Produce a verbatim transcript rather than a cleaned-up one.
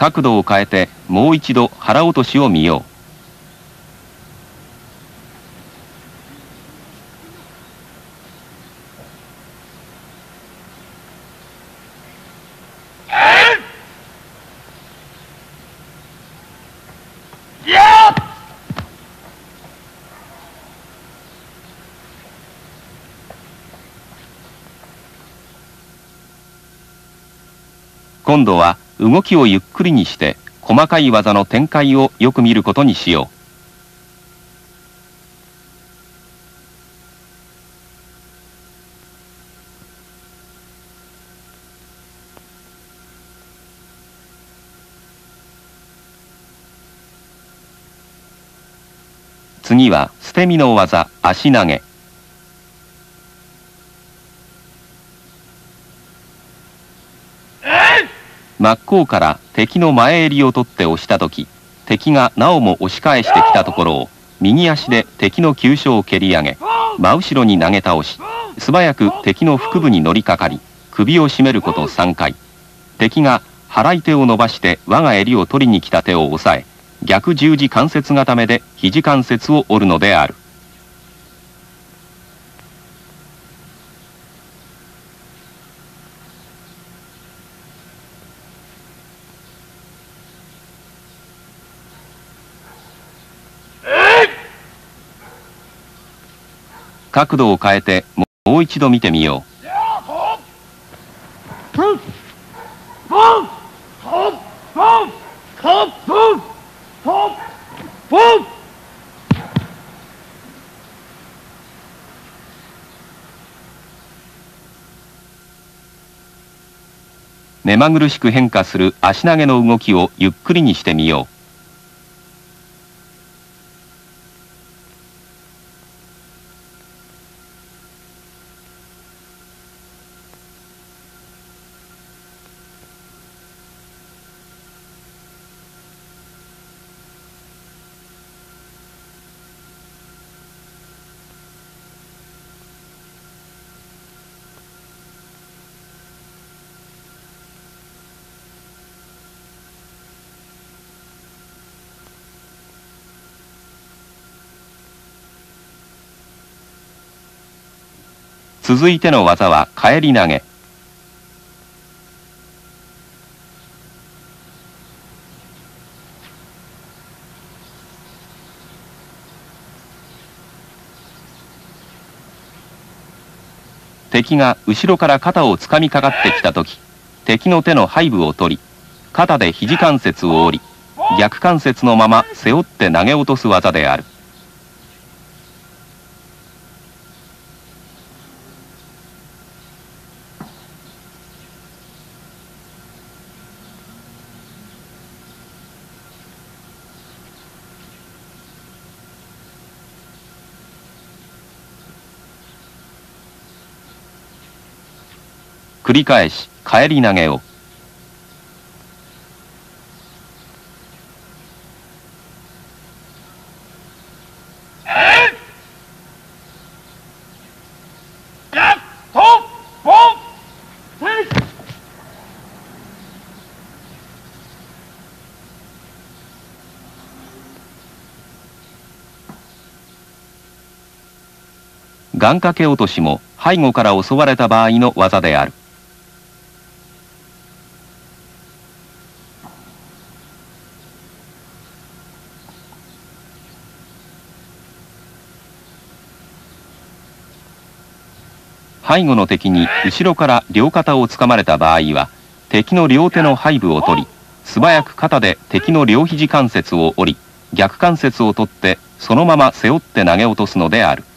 角度を変えてもう一度腹落としを見よう。今度は動きをゆっくりにして細かい技の展開をよく見ることにしよう。次は捨て身の技、足投げ。真っ向から敵の前襟を取って押した時、敵がなおも押し返してきたところを右足で敵の急所を蹴り上げ、真後ろに投げ倒し、素早く敵の腹部に乗りかかり、首を絞めることさんかい。敵が払い手を伸ばして我が襟を取りに来た手を押さえ、逆十字関節固めで肘関節を折るのである。角度を変えてもう一度見てみよう。目まぐるしく変化する足投げの動きをゆっくりにしてみよう。続いての技は返り投げ。敵が後ろから肩をつかみかかってきた時、敵の手の背部を取り、肩で肘関節を折り、逆関節のまま背負って投げ落とす技である。繰り返し返り投げを。願掛け落としも背後から襲われた場合の技である。背後の敵に後ろから両肩をつかまれた場合は、敵の両手の背部を取り、素早く肩で敵の両肘関節を折り、逆関節を取ってそのまま背負って投げ落とすのである。